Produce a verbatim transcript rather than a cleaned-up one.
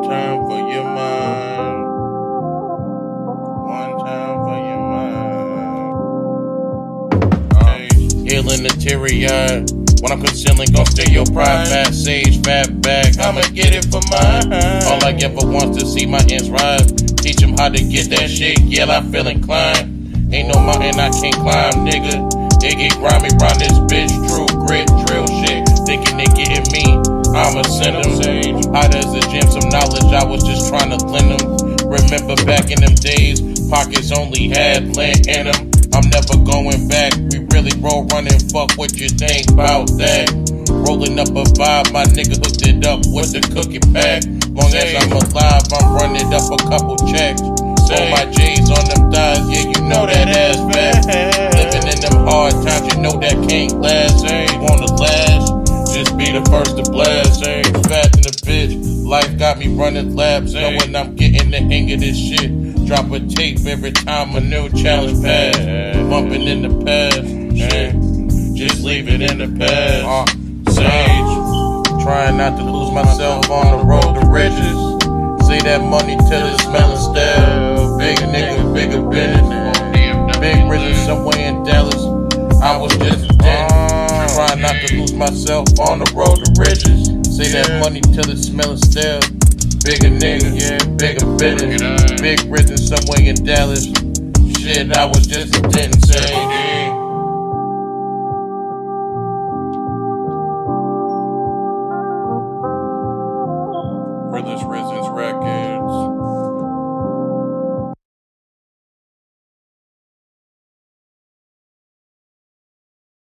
time for your mind. One time for your mind. Okay. Healing the teary-eyed. When I'm concealing, gon' steal your pride. Fat sage, fat bag, I'ma get it for mine. All I ever wants to see my ends rise. Teach them how to get that shit, yeah, I feel inclined. Ain't no mountain I can't climb, nigga. They get grimy round this bitch, true grit, drill shit. Thinking they getting me, I'ma send them. Hot as a gem, some knowledge I was just trying to lend them. Remember back in them days, pockets only had lint in them. I'm never going back, we really roll running, fuck what you think about that. Rolling up a vibe, my nigga hooked it up with the cookie pack. Long as I'm alive, I'm running up a couple checks. All my J's on them thighs, yeah, you know that ass fat. Living in them hard times, you know that can't last. Ain't wanna last, just be the first to blast. Ain't fat in the bitch, life got me running laps. Knowing I'm getting the hang of this shit. Drop a tape every time a new challenge pass. Bumping in the past, shit, just leave it in the past. Uh, Sage, trying not to lose myself on the road to riches. See that money till it's smelling stale. Big nigga, bigger business. Big riches somewhere in Dallas. I was just a dent. Trying not to lose myself on the road to riches. See that money till it's smelling stale. Bigger nigga, yeah, bigger business. Big rhythm somewhere in Dallas. Shit, I was just a didn't say. Realest risen.